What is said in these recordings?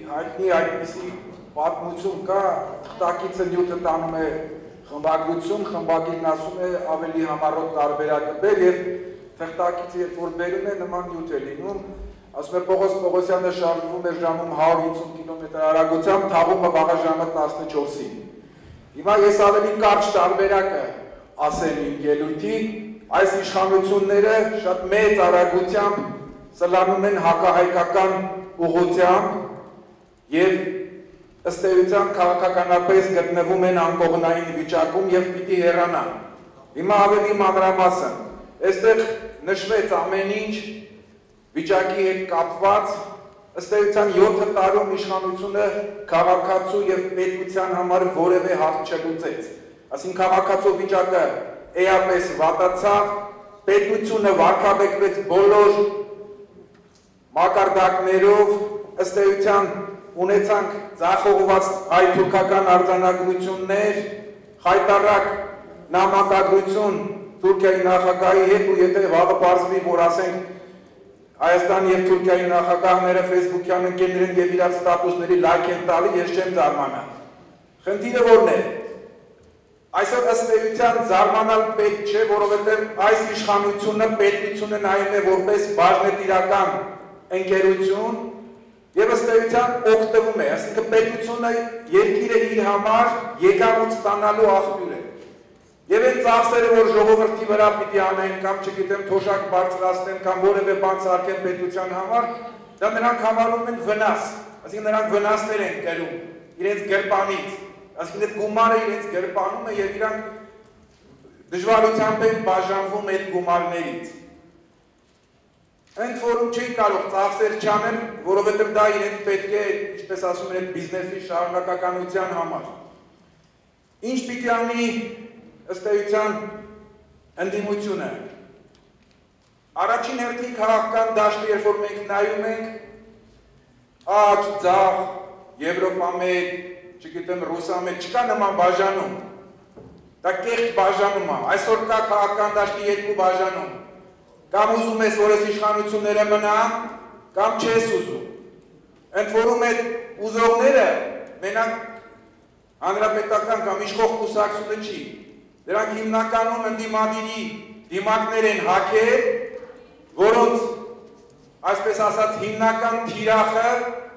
հայտնի այդպիսի պատմություն կա, տակիցը նյութը տանում է խմբագրություն, խմբագիրն ասում է ավելի համառոտ տարբերակը բեր եւ թղթակիցը երբ որ բերում է նման նյութ է լինում, ասում է Պողոս Պողոսյանը շարժվում էր ժամում 150 կմ արագությամբ, թաղումը վաղը ժամը 14-ին։ Հիմա ես ավելի կարճ տարբերակը ասեմ իմ ելույթի, այս իշխանությունները շատ մեծ արագությամբ սլանում են հակահայկական ուղղությամբ եւ ըստ էության քաղաքականապես գտնվում են անկողնային վիճակում եւ պիտի հեռանան։ Հիմա ավելի մանրամասն, այստեղ նշվեց ամեն ինչ վիճակի հետ կապված, ըստ էության 7 տարում իշխանությունը քաղաքացու եւ պետության համար որևէ հարց չլուծեց։ Այսինքն քաղաքացու վիճակը էապես վատացավ, պետությունը վարկաբեկվեց բոլոր մակարդակներով, ըստ էության ունեցանք ձախողված հայ-թուրքական արձանագրություններ, խայտառակ նամակագրություն Թուրքիայի նախագահի հետ ու եթե վաղը պարզվի, որ ասենք Հայաստան եւ Թուրքիայի նախագահները Facebook-յան ընկերներ են եւ իրար ստատուսների լայք են տալի, ես չեմ զարմանա։ Խնդիրը որն է։ Այսօր ըստ էության զարմանալ պետք չէ, որովհետեւ այս իշխանությունը պետությունը նայում է որպես բաժնետիրական ընկերություն եւ ըստ էության օգտվում է, այսինքն պետությունը երկիրը իր համար եկամուտ ստանալու աղբյուր է։ Եվ այն ծախսերը, որ ժողովրդի վրա պիտի անեն կամ չգիտեմ թոշակ բարձրացնեն կամ որևէ բան սարքեն պետության համար, դա նրանք համարում են վնաս, այսինքն նրանք վնասներ են կրում իրենց գրպանից, այսինքն այդ գումարը իրենց գրպանում է եւ իրանք դժվարությամբ են բաժանվում այդ գումարներից։ Ընդ որում չի կարող ծախսեր չանել, որովհետև դա իրենց պետք է, ինչպես ասում են, բիզնեսի շարունակականության համար։ Ինչ պիտի անի ըստ էության ընդդիմությունը։ Առաջին հերթին քաղաքական դաշտը, երբ որ մենք նայում ենք, աջ, ձախ, Եվրոպա մեկ, չգիտեմ, Ռուսա մեկ, չկա նման բաժանում։ Դա կեղծ բաժանում է։ Այսօր կա քաղաքական դաշտի երկու բաժանում։ Կամ ուզում ես, որ այս իշխանությունները մնան, կամ չես ուզում։ Ընդ որում այդ ուզողները մենակ հանրապետական կամ իշխող կուսակցությունը չի։ Դրանք հիմնականում ընդդիմադիրի դիմակներ են հագել, որոնց, այսպես ասած, հիմնական թիրախը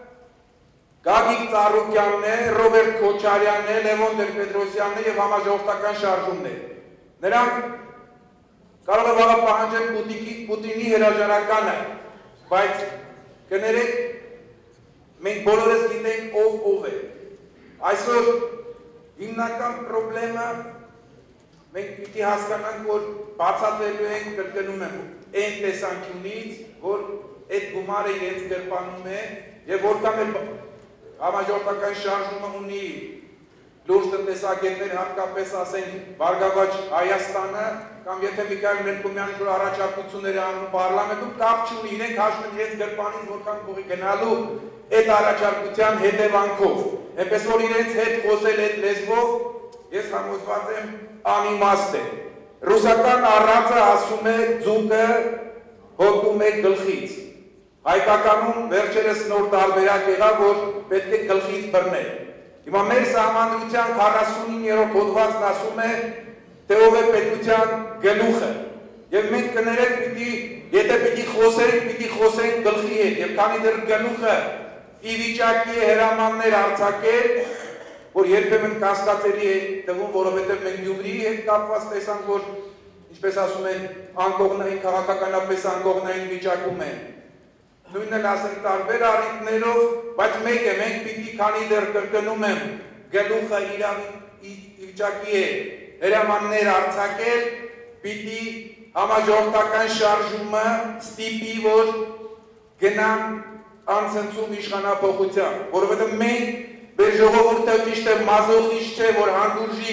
Գագիկ Ծառուկյանն է, Ռոբերտ Քոչարյանն է, Լևոն Տեր-Պետրոսյանն է եւ համաժողովրդական շարժումն է։ Նրանք կարող է վաղը պահանջել Պուտինի հրաժարականը, բայց կներեք, մենք բոլորս գիտենք ով է։ Այսօր հիմնական պրոբլեմը մենք պիտի հասկանանք, որ բացատրելու ենք, կրկնում եմ, այն տեսանկյունից, որ այդ գումարը իրենց գրպանում է եւ որքան էլ համաժողովրդական շարժումը ունի լուրջ տնտեսագետներ, հատկապես ասենք Բարգավաճ Հայաստանը, կամ եթե Միքայել Մելքոմյանը որ առաջարկություններ անում պարլամենտում, կապ չունի, իրենք հաշվում են իրենց գրպանից որքան փողի գնալու այդ առաջարկության հետևանքով։ Այնպես որ իրենց հետ խոսել այդ լեզվով, ես համոզված եմ անիմաստ է։ Ռուսական առածը ասում է ձուկը հոտում է գլխից։ Հայկականում վերջերս նոր տարբերակ եղավ, որ պետք է գլխից բռնել։ Հիմա մեր սահմանադրության 49-րդ հոդվածն ասում է, թե ով է պետության գլուխը։ Եվ մենք կներենք եթե պիտի խոսենք գլխի հետ, եւ քանի դեռ գլուխը ի վիճակի է հրամաններ արձակել, որ երբեմն կասկածելի է թվում, որովհետև մենք Գյումրիի հետ կապված տեսանք, որ ինչպես ասում են, անկողնային քաղաքականապես անկողնային վիճակում են։ Նույնն էլ ասենք տարբեր առիթներով, բայց մեկ է, մենք պիտի քանի դեռ կրկնում եմ, գլուխը ի վիճակի է հրամաններ արձակել, պիտի համաժողովրդական շարժումը ստիպի, որ գնան անցնցում իշխանափոխության, որովհետև մենք մեր ժողովուրդը ճիշտ է մազոխիստ չէ, որ հանդուրժի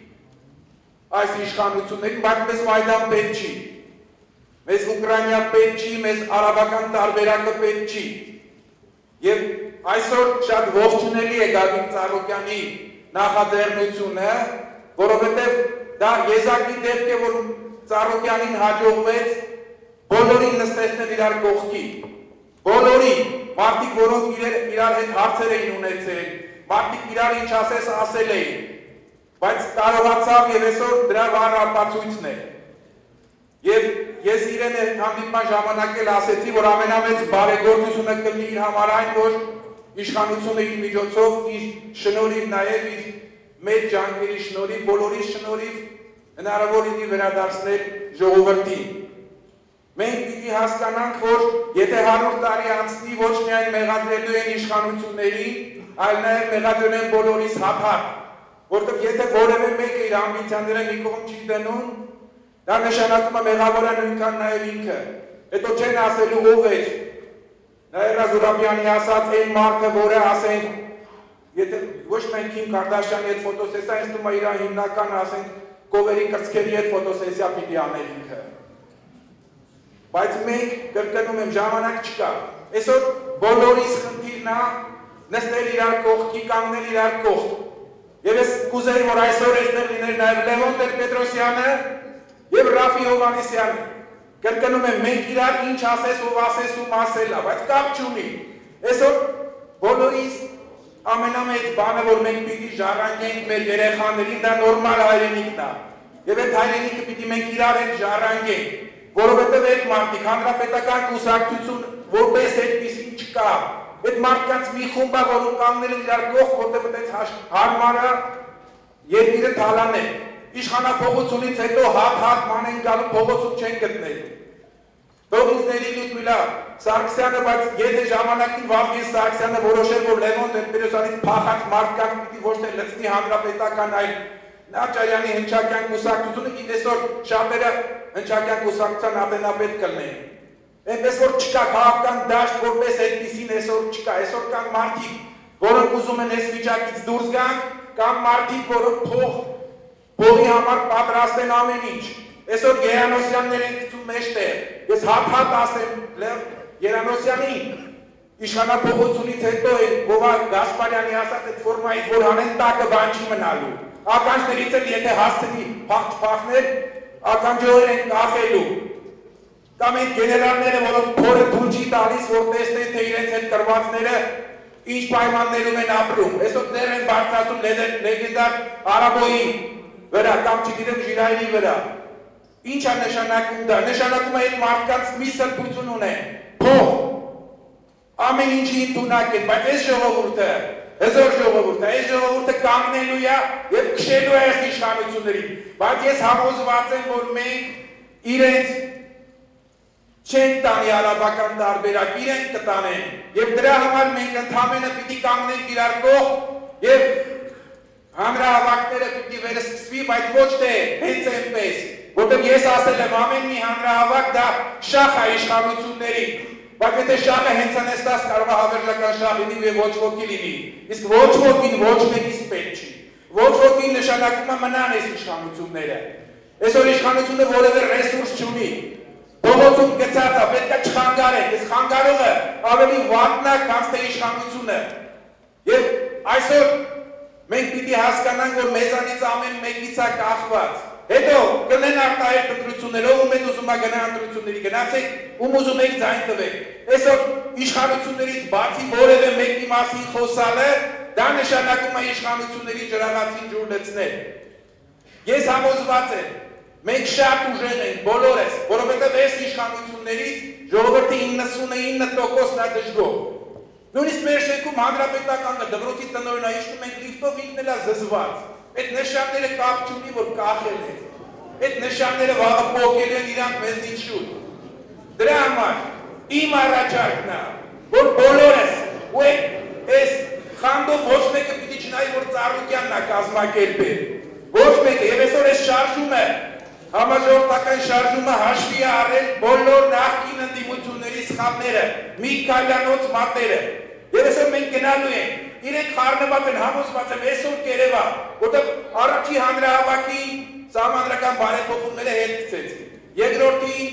այս իշխանություններին, բայց մեզ Մայդան պետք չի, մեզ Ուկրաինա պետք չի, մեզ արաբական տարբերակը պետք չի։ Եվ այսօր շատ ողջունելի է Գագիկ Ծառուկյանի նախաձեռնությունը, որովհետև դա եզակի դեպք է, որ Ծառուկյանին հաջողվեց բոլորին նստեցնել իրար կողքի, բոլորին, մարդիկ, որոնք իրար հետ հարցեր էին ունեցել, մարդիկ իրար ինչ ասել էին, բայց կարողացավ եւ այսօր դրա վառ ապացույցն է։ Եվ ես իրեն հանդիպման ժամանակ էլ ասեցի, որ ամենամեծ բարեգործությունը կլինի իր համար այն, որ իշխանությունը իր միջոցով, իր շնորհիվ նաև իր մեծ ջանքերի շնորհիվ, բոլորի շնորհիվ հնարավոր լինի վերադարձնել ժողովրդին։ Մենք պիտի հասկանանք, որ եթե 100 տարի անցնի, ոչ միայն մեղադրելու են իշխանություններին, այլ նաև մեղադրելու են բոլորիս հափակ, որտեղ եթե որևէ մեկը իր ամբիցիաները մի կողմ չի դնում, դա նշանակում է մեղավոր է նույնքան նաև ինքը։ Հետո չեն ասելու ով էր։ Նաիրա Զուրաբյանի ասած այն մարդը, որը ասենք, եթե ոչ մենք Քիմ Կարդաշյանի հետ ֆոտոսեսիա, ինձ թվում է իր հիմնական ասենք կովերի կրծքերի հետ ֆոտոսեսիա պիտի անել ինքը։ Բայց մենք կրկնում եմ ժամանակ չկա։ Այսօր բոլորիս խնդիրն է նստել իրար կողքի, կանգնել իրար կողք։ Եվ ես կուզեի, որ այսօր այստեղ լիներ նաև Լևոն Տեր-Պետրոսյանը եւ Ռաֆի Հովհաննիսյանը։ Կրկնում եմ, մենք իրար ինչ ասես, ով ասես ում ասելա, բայց կապ չունի։ Այսօր բոլորիս ամենամեծ բանը, որ մենք պիտի ժառանգենք մեր երեխաներին, դա նորմալ հայրենիքն է։ Եվ այդ հայրենիքը պիտի մենք իրար հետ ժառանգենք, որովհետև այդ մարդիկ հանրապետական կուսակցություն որպես այդպիսին չկա։ Այդ մարդկանց մի խումբ է, որում կանգնել են իրար կողք, որտեղ այդպես հարմար է երկիրը թալանել։ Իշխանափոխությունից հետո հատ ման են գալու, փողոցում չեն գտնելու։ Թող ինձ ների Լյուդմիլա Սարգսյանը, բայց եթե ժամանակին Վազգեն Սարգսյանը որոշել, որ Լևոն Տեր-Պետրոսյանից փախած մարդկանց պիտի ոչ թե լցնի հանրապետական, այլ Նաճարյանի հնչակյան կուսակցությունը, այսօր շատերը հնչակյան կուսակցության ատենապետ կլինեն։ Այնպես որ չկա քաղաքական դաշտ, որպես այդպիսին այսօր չկա։ Այսօր կան մարդիկ, որոնք ուզում են այս վիճակից դուրս գան, կան մարդիկ, որոնք փողի համար պատրաստ են ամեն ինչ։ Այսօր Երանոսյաններ են գցում մեջտեղ։ Ես հատ ասեմ Երանոսյանին, իշխանափոխությունից հետո Գովա Գասպարյանի ասած այդ ֆորմայից, որ հանեն տակը բան չի մնալու։ Ականջներից էլ եթե հասցնի փախներ, ականջողեր են կախելու։ Կամ այդ գեներալները, որոնք փորը թույլ չի տալիս, որ տեսնեն, թե իրենց հետ կրվածները ինչ պայմաններում են ապրում։ Այսօր դեռ են բարձրացում լեգենդար Արաբոյի վրա, կամ չգիտեմ Ժիրայրի վրա։ Ինչ է նշանակում դա։ Նշանակում է այդ մարդկանց մի սրբություն ունեն, փող, ամեն ինչի ընդունակ են, բայց այս ժողովուրդը, հզոր ժողովուրդը, այս ժողովուրդը կանգնելու է և քշելու է այս իշխանություններին, բայց ես համոզված եմ, որ մենք իրենց չենք տանի արաբական տարբերակ, իրենք կտանեն, և դրա համար մենք ընդամենը պիտի կանգնենք իրար կողք և հանրահավաքները պիտի վերսկսվի, բայց ոչ թե հենց այնպես, որտեղ ես ասել եմ ամեն մի հանրահավաք դա շախ է իշխանությունների, բայց եթե շախը հենց անեստաս կարող է հավերժական շախ լինի և ոչ ոքի լինի, իսկ ոչ ոքին ոչ մեկից պետք չի, ոչ ոքին նշանակում է մնան այս իշխանությունները, այսօր իշխանությունը որևէ ռեսուրս չունի, փողոցում գծած է, պետք է չխանգարենք, այս խանգարողը ավելի վատն է, քան թե իշխանությունը, և այսօր մենք պիտի հասկանանք, որ մեզանից ամեն մեկից է կախված, հետո կլեն արտահայտ ընտրություններ, ով ում եք ուզում է գնա ընտրությունների, գնացեք, ում ուզում եք ձայն տվեք, այսօր իշխանություններից բացի որևէ մեկի մասին խոսալը, դա նշանակում է իշխանությունների ջրաղացին ջուր լցնել, ես համոզված եմ, մենք շատ ուժեղ ենք, բոլորս, որովհետև այս իշխանություններից ժողովրդի 99%-ն է դժգոհ։ Նույնիսկ մեր շենքում հանրապետականը դպրոցի տնօրենը իշխում ենք լիֆտով ինքն էլ է զզված։ Այդ նշանները կապ չունի, որ կախել են։ Այդ նշանները վաղը պոկել են իրանք մեզնից շուտ։ Դրա համար իմ առաջարկն է, որ բոլորս ու այս խանդով ոչ մեկը պիտի չնայի, որ Ծառուկյանն է կազմակերպել։ Ոչ մեկը, եւ այսօր այս շարժումը Համաժողովրդական շարժումը հաշվի է առել բոլոր նախկին ընդդիմությունների սխալները, մի քայլանոց մատները։ Եվ այսօր մենք գնալու ենք, իրենք խառնված են, համոզված են, այսօր կերևա, որտեղ առաջի հանրահավաքին սահմանադրական բարեփոխումները հետ գցեց։ Երկրորդի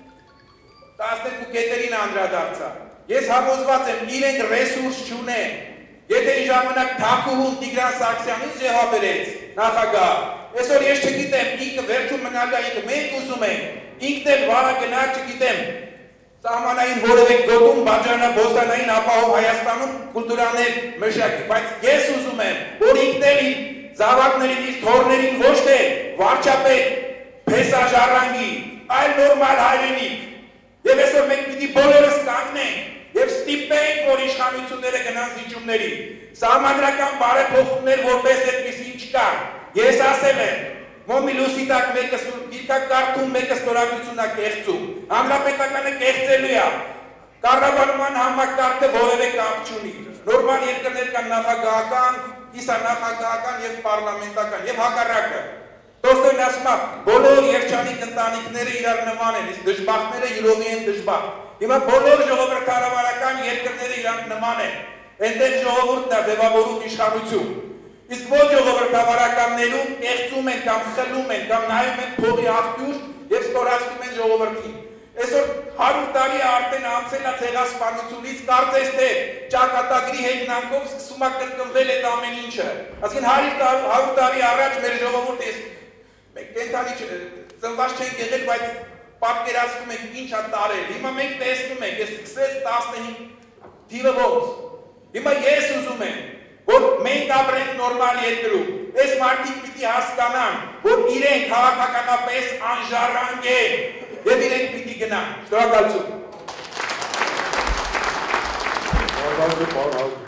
12 կետերին անդրադարձա։ Ես համոզված եմ, իրենք ռեսուրս չունեն։ Եթե այն ժամանակ Թաքուհուն Տիգրան Սարգսյանին ժեհաբերեց նախագահ, այսօր ես չգիտեմ, ինքը վերջում մնալու է, ինքը մենք ուզում ենք, ինքն էլ վաղը գնա, չգիտեմ, Սահմանային որևէ գոտում բաժանաբոստանային ապահով Հայաստանում կուլտուրաներ մշակի, բայց ես ուզում եմ, որ ինքներ իր զավակներին, իր թոռներին ոչ թե վարչապետ, փեսաժառանգի, այլ նորմալ հայրենիք։ Եվ այսօր մենք պիտի բոլորս կանգնենք եւ ստիպենք, որ իշխանությունները գնան զիջումների։ Սահմանադրական բարեփոխումներ որպես այդպեսին չկա։ Ես ասել եմ, Մոմիլուսի տակ մեկը գիրքակ կարդում, մեկը ստորագրությունն է կեղծում։ Հանրապետականը կեղծելու է։ Կառավարման համակարգը որևէ կապ չունի։ Նորմալ երկրներ կան նախագահական, կիսանախագահական եւ պարլամենտական եւ հակառակը։ Տոլստոյն ասում է, բոլոր երջանիկ ընտանիքները իրար նման են, իսկ դժբախտները յուրովի են դժբախտ։ Հիմա բոլոր ժողովրդավարական երկրները իրար նման են։ Այնտեղ ժողովուրդն է ձևավորում իշխանություն։ Իսկ ոչ ժողովրդավարականներում կեղծում են կամ խլում են կամ նայում են փողի աղբյուր եւ ստորացնում են ժողովրդին։ Այսօր 100 տարի արդեն անցել է ցեղասպանությունից, կարծես թե ճակատագրի հեգնանքով սկսում է կրկնվել այդ ամեն ինչը։ Այսինքն 100 տարի առաջ մեր ժողովուրդը մենք կենթանի ծնված չենք եղել, բայց պատկերացնում ենք ինչ է տարել։ Հիմա մենք տեսնում ենք, ես սկսեց 15 թիվը ոնց։ Հիմա ես ուզում եմ որ մենք ապրենք նորմալ երկրում, այս մարդիկ պիտի հասկանան, որ իրենք քաղաքականապես անժառանգ են եւ իրենք պիտի գնան։ Շնորհակալություն։